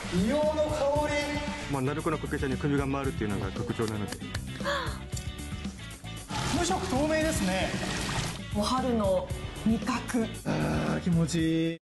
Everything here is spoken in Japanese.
硫黄の香り。 鳴子のこけしに首が回るっていうのが特徴なので。 無色透明ですね。 もう春の味覚。 気持ちいい。